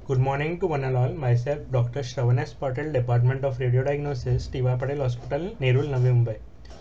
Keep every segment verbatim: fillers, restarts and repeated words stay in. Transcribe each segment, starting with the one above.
Good morning to one and all. Myself, Doctor Shravan S. Patel, Department of Radiodiagnosis, T Y Patel Hospital, Nerul, Navi Mumbai.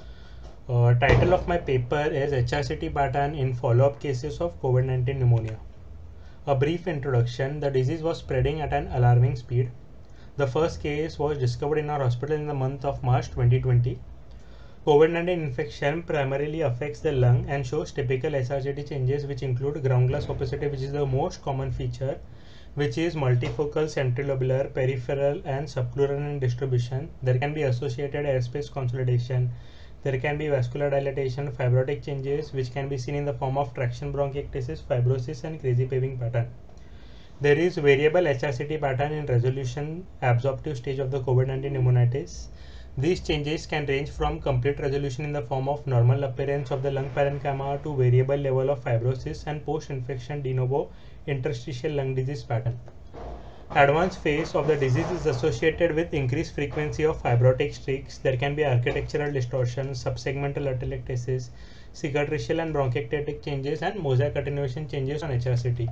Uh, title of my paper is H R C T pattern in follow-up cases of COVID nineteen pneumonia. A brief introduction. The disease was spreading at an alarming speed. The first case was discovered in our hospital in the month of March twenty twenty. COVID nineteen infection primarily affects the lung and shows typical S R C T changes, which include ground glass opacity, which is the most common feature, which is multifocal, centrilobular, peripheral, and subpleural in distribution. There can be associated airspace consolidation. There can be vascular dilatation, fibrotic changes, which can be seen in the form of traction bronchiectasis, fibrosis, and crazy paving pattern. There is variable H R C T pattern in resolution absorptive stage of the COVID nineteen pneumonitis. These changes can range from complete resolution in the form of normal appearance of the lung parenchyma to variable level of fibrosis and post-infection de novo interstitial lung disease pattern. Advanced phase of the disease is associated with increased frequency of fibrotic streaks. There can be architectural distortion, subsegmental atelectasis, cicatricial and bronchiectatic changes, and mosaic attenuation changes on H R C T.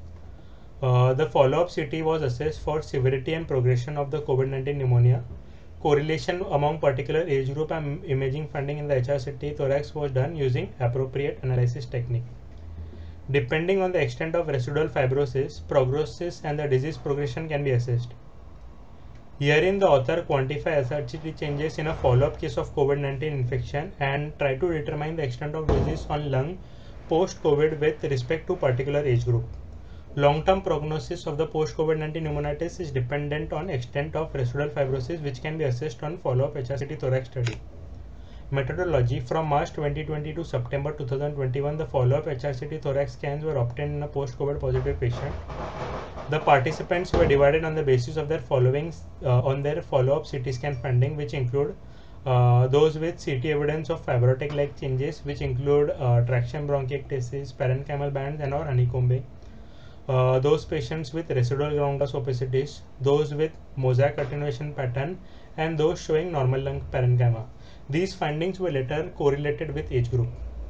Uh, the follow-up C T was assessed for severity and progression of the COVID nineteen pneumonia. Correlation among particular age group and imaging finding in the H R C T thorax was done using appropriate analysis technique. Depending on the extent of residual fibrosis, prognosis and the disease progression can be assessed. Herein the author quantify S R C T changes in a follow-up case of COVID nineteen infection and try to determine the extent of disease on lung post-COVID with respect to particular age group. Long-term prognosis of the post-COVID nineteen pneumonitis is dependent on extent of residual fibrosis, which can be assessed on follow-up H R C T thorax study. Methodology. From March twenty twenty to September two thousand twenty-one, the follow-up H R C T thorax scans were obtained in a post-COVID positive patient. The participants were divided on the basis of their following uh, on their follow-up C T scan finding, which include uh, those with C T evidence of fibrotic-like changes, which include uh, traction bronchiectasis, parenchymal bands, and or honeycombing. Uh, those patients with residual ground glass opacities, those with mosaic attenuation pattern, and those showing normal lung parenchyma. These findings were later correlated with age group.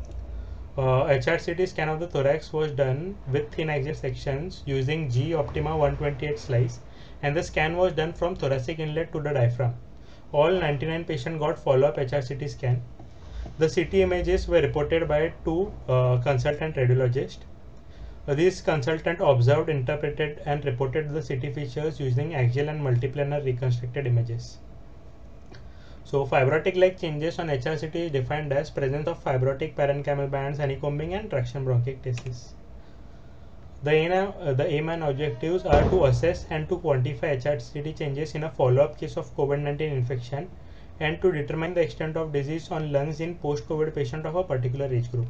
Uh, H R C T scan of the thorax was done with thin axial sections using G Optima one twenty-eight slice, and the scan was done from thoracic inlet to the diaphragm. All ninety-nine patients got follow-up H R C T scan. The C T images were reported by two uh, consultant radiologists. Uh, These consultant observed, interpreted, and reported the C T features using axial and multiplanar reconstructed images. So, fibrotic-like changes on H R C T is defined as presence of fibrotic parenchymal bands, honeycombing, and traction bronchiectasis. The aim, uh, the aim and objectives are to assess and to quantify H R C T changes in a follow-up case of COVID nineteen infection and to determine the extent of disease on lungs in post-COVID patient of a particular age group.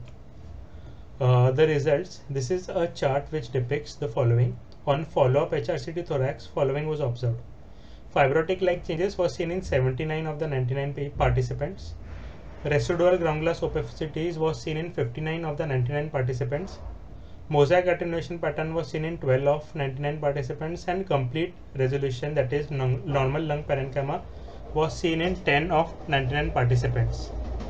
Uh, the results. This is a chart which depicts the following. On follow-up H R C T thorax, following was observed. Fibrotic-like changes was seen in seventy-nine of the ninety-nine participants. Residual ground glass opacities was seen in fifty-nine of the ninety-nine participants. Mosaic attenuation pattern was seen in twelve of ninety-nine participants, and complete resolution, that is normal lung parenchyma, was seen in ten of ninety-nine participants.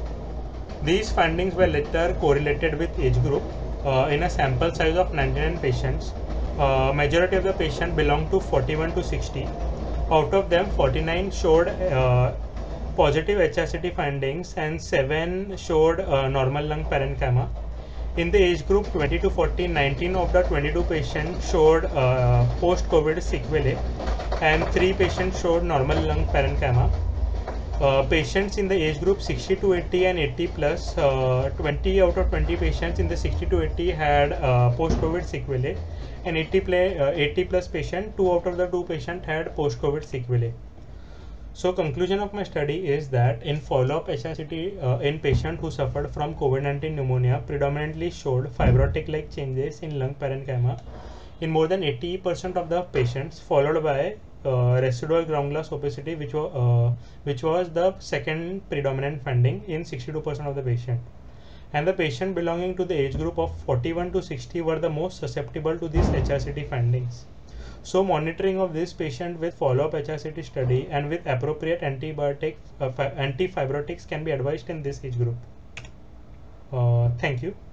These findings were later correlated with age group uh, in a sample size of ninety-nine patients. Uh, majority of the patients belonged to forty-one to sixty. Out of them, forty-nine showed uh, positive H R C T findings and seven showed uh, normal lung parenchyma. In the age group twenty to forty, nineteen of the twenty-two patients showed uh, post-COVID sequelae and three patients showed normal lung parenchyma. Uh, patients in the age group sixty to eighty and eighty plus, uh, twenty out of twenty patients in the sixty to eighty had uh, post-COVID sequelae, and eighty, play, uh, eighty plus patient, two out of the two patients had post-COVID sequelae. So conclusion of my study is that in follow-up H R C T uh, in patient who suffered from COVID nineteen pneumonia predominantly showed fibrotic-like changes in lung parenchyma in more than eighty percent of the patients, followed by uh, residual ground glass opacity, which was uh, which was the second predominant finding in sixty-two percent of the patient. And the patient belonging to the age group of forty-one to sixty were the most susceptible to these H R C T findings. So monitoring of this patient with follow-up H R C T study and with appropriate antibiotic uh, antifibrotics can be advised in this age group. Uh, thank you.